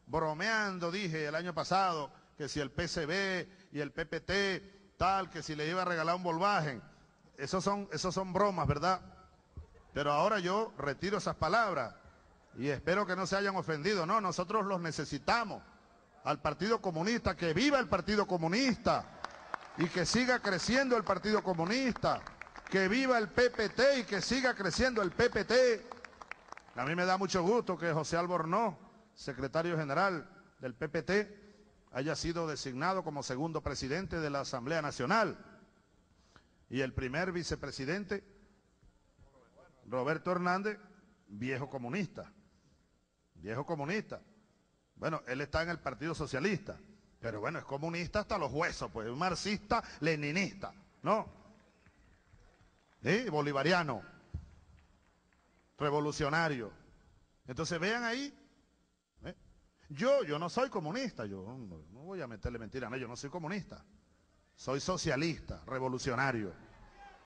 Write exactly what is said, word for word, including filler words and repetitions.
bromeando, dije el año pasado, que si el P C B y el P P T, tal, que si le iba a regalar un Volkswagen. Esos son, esos son bromas, ¿verdad? Pero ahora yo retiro esas palabras y espero que no se hayan ofendido. No, nosotros los necesitamos. Al Partido Comunista, que viva el Partido Comunista y que siga creciendo el Partido Comunista, que viva el P P T y que siga creciendo el P P T. A mí me da mucho gusto que José Albornoz, secretario general del P P T, haya sido designado como segundo presidente de la Asamblea Nacional y el primer vicepresidente, Roberto Hernández, viejo comunista, viejo comunista. Bueno, él está en el Partido Socialista, pero bueno, es comunista hasta los huesos, pues, un marxista leninista, ¿no? ¿Sí? Bolivariano, revolucionario. Entonces vean ahí, ¿eh? yo, yo no soy comunista, yo no, no voy a meterle mentira, no, yo no soy comunista, soy socialista, revolucionario.